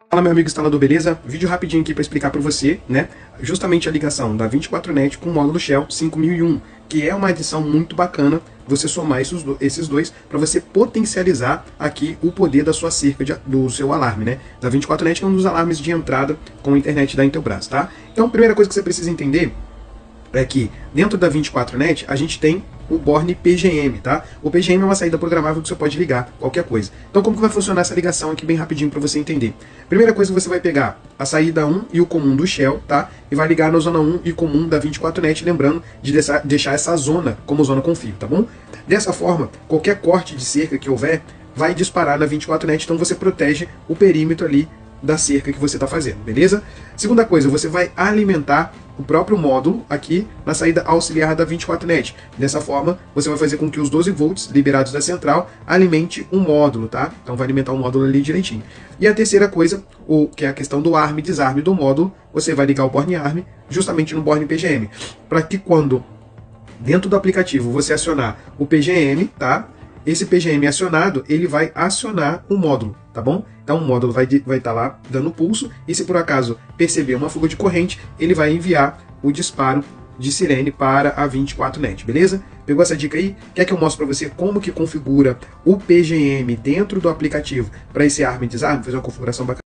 Fala, meu amigo instalador, beleza? Vídeo rapidinho aqui para explicar para você, né? Justamente a ligação da 24net com o módulo Shell 5001, que é uma adição muito bacana, você somar esses dois para você potencializar aqui o poder da sua cerca, do seu alarme, né? Da 24net, que é um dos alarmes de entrada com a internet da Intelbras, tá? Então, a primeira coisa que você precisa entender é que dentro da 24net a gente tem o Borne PGM, tá? O PGM é uma saída programável que você pode ligar qualquer coisa. Então como que vai funcionar essa ligação aqui bem rapidinho para você entender? Primeira coisa, você vai pegar a saída 1 e o comum do Shell, tá? E vai ligar na zona 1 e comum da 24net, lembrando de deixar essa zona como zona com fio, tá bom? Dessa forma, qualquer corte de cerca que houver vai disparar na 24net, então você protege o perímetro ali da cerca que você está fazendo, beleza? Segunda coisa, você vai alimentar o próprio módulo aqui na saída auxiliar da 24net. Dessa forma, você vai fazer com que os 12 volts liberados da central alimente um módulo, tá? Então vai alimentar o módulo ali direitinho. E a terceira coisa, que é a questão do arme e desarme do módulo, você vai ligar o Borne Arm justamente no Borne PGM, para que quando dentro do aplicativo você acionar o PGM, tá? Esse PGM acionado, ele vai acionar o módulo, tá bom? Então o módulo vai estar lá dando pulso, e se por acaso perceber uma fuga de corrente, ele vai enviar o disparo de sirene para a 24net, beleza? Pegou essa dica aí? Quer que eu mostre para você como que configura o PGM dentro do aplicativo para esse arma e desarme? Fazer uma configuração bacana.